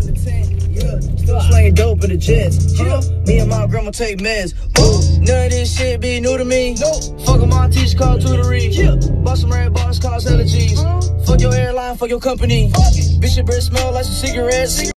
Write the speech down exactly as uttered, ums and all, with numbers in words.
from the tent, yeah. Still slaying dope in the jets, yeah. Me and my grandma take meds. Ooh, none of this shit be new to me. Nope. Fuck with my teacher called tutory. Yeah. Bought some red bars, cause allergies. Uh-huh. Fuck your airline, fuck your company. Fuck it. Bitch, your breath smell like some cigarettes.